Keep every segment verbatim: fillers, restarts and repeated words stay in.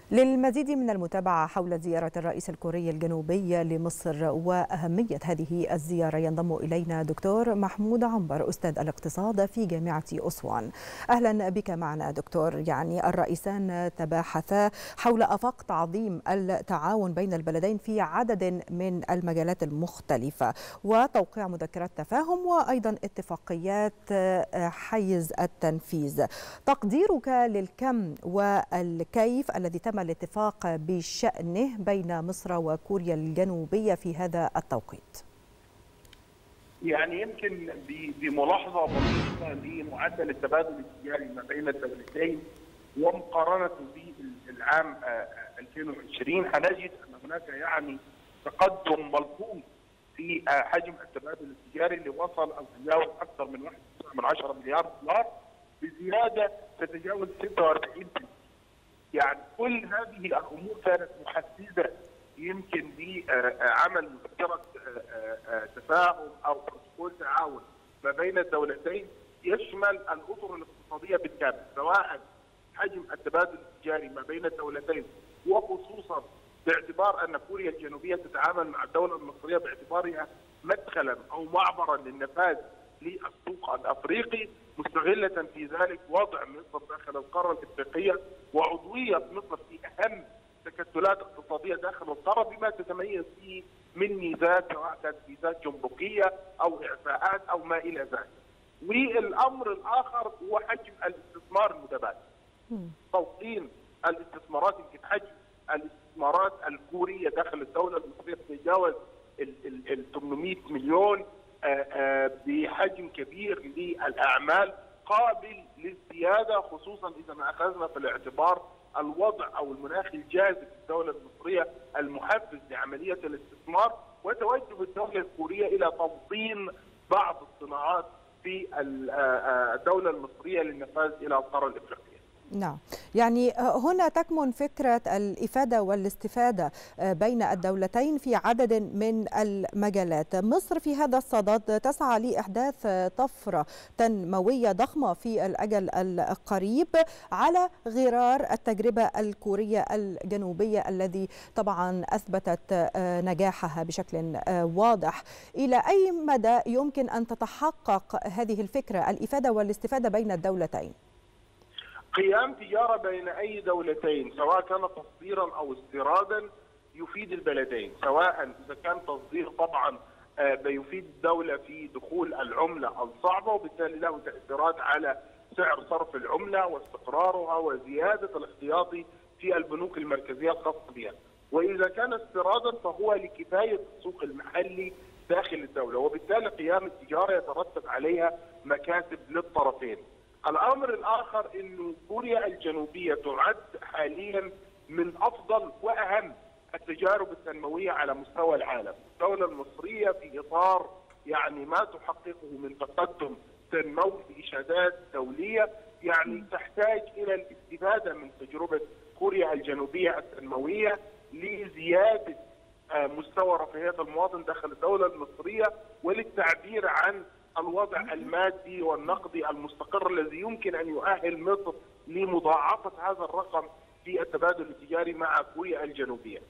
للمزيد من المتابعة حول زيارة الرئيس الكوري الجنوبي لمصر وأهمية هذه الزيارة ينضم إلينا دكتور محمود عنبر أستاذ الاقتصاد في جامعة أسوان. أهلا بك معنا دكتور. يعني الرئيسان تباحثا حول آفاق تعظيم التعاون بين البلدين في عدد من المجالات المختلفة وتوقيع مذكرات تفاهم وأيضا اتفاقيات حيز التنفيذ. تقديرك للكم والكيف الذي تم الاتفاق بشأنه بين مصر وكوريا الجنوبية في هذا التوقيت؟ يعني يمكن بملاحظة بسيطة لمعدل التبادل التجاري ما بين الدولتين ومقارنته بالعام ألفين وعشرين هنجد أن هناك يعني تقدم ملحوظ في حجم التبادل التجاري اللي وصل أو تجاوز أكثر من واحد فاصلة تسعة مليار دولار بزيادة تتجاوز ستة وأربعين بالمئة. يعني كل هذه الامور كانت محفزه يمكن لعمل مذكره تفاهم او بروتوكول تعاون ما بين الدولتين يشمل الاطر الاقتصاديه بالكامل، سواء حجم التبادل التجاري ما بين الدولتين وخصوصا باعتبار ان كوريا الجنوبيه تتعامل مع الدوله المصريه باعتبارها مدخلا او معبرا للنفاذ للسوق الافريقي، مستغله في ذلك وضع مصر داخل القاره الافريقيه وعضويه مصر في اهم تكتلات اقتصاديه داخل القاره بما تتميز فيه من ميزات، سواء كانت ميزات جمركيه او اعفاءات او ما الى ذلك. والامر الاخر هو حجم الاستثمار المتبادل. توطين الاستثمارات، يمكن حجم الاستثمارات الكوريه داخل الدوله المصريه تتجاوز ال ثمانمئة مليون، بحجم كبير للاعمال قابل للزياده، خصوصا اذا ما اخذنا في الاعتبار الوضع او المناخ الجاذب في الدوله المصريه المحفز لعمليه الاستثمار وتوجه الدوله الكوريه الى توطين بعض الصناعات في الدوله المصريه للنفاذ الى القاره الافريقيه. نعم، يعني هنا تكمن فكرة الإفادة والاستفادة بين الدولتين في عدد من المجالات. مصر في هذا الصدد تسعى لإحداث طفرة تنموية ضخمة في الأجل القريب على غرار التجربة الكورية الجنوبية الذي طبعا أثبتت نجاحها بشكل واضح. إلى أي مدى يمكن أن تتحقق هذه الفكرة الإفادة والاستفادة بين الدولتين؟ قيام تجارة بين أي دولتين سواء كان تصديرا أو استيرادا يفيد البلدين، سواء إذا كان تصدير طبعا بيفيد الدولة في دخول العملة الصعبة وبالتالي له تأثيرات على سعر صرف العملة واستقرارها وزيادة الاحتياطي في البنوك المركزية الخاصة بها، وإذا كان استيرادا فهو لكفاية السوق المحلي داخل الدولة، وبالتالي قيام التجارة يترتب عليها مكاسب للطرفين. الامر الاخر انه كوريا الجنوبيه تعد حاليا من افضل واهم التجارب التنمويه على مستوى العالم. الدوله المصريه في اطار يعني ما تحققه من تقدم تنموي باشادات دوليه يعني تحتاج الى الاستفاده من تجربه كوريا الجنوبيه التنمويه لزياده مستوى رفاهيه المواطن داخل الدوله المصريه وللتعبير عن الوضع المادي والنقدي المستقر الذي يمكن ان يؤهل مصر لمضاعفه هذا الرقم في التبادل التجاري مع كوريا الجنوبيه.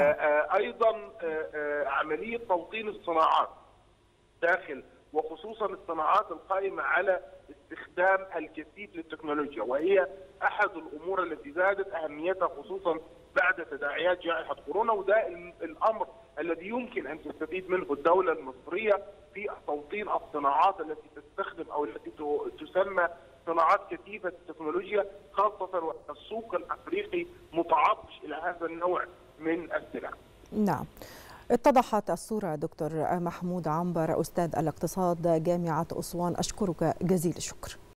ايضا عمليه توطين الصناعات داخل وخصوصا الصناعات القائمه على استخدام الكثيف للتكنولوجيا، وهي احد الامور التي زادت اهميتها خصوصا بعد تداعيات جائحه كورونا، وده الامر الذي يمكن ان تستفيد منه الدوله المصريه في توطين الصناعات التي تستخدم او التي تسمى صناعات كثيفه التكنولوجيا، خاصه وان السوق الافريقي متعطش الى هذا النوع من السلع. نعم. اتضحت الصورة دكتور محمود عنبر أستاذ الاقتصاد جامعة أسوان، أشكرك جزيل الشكر.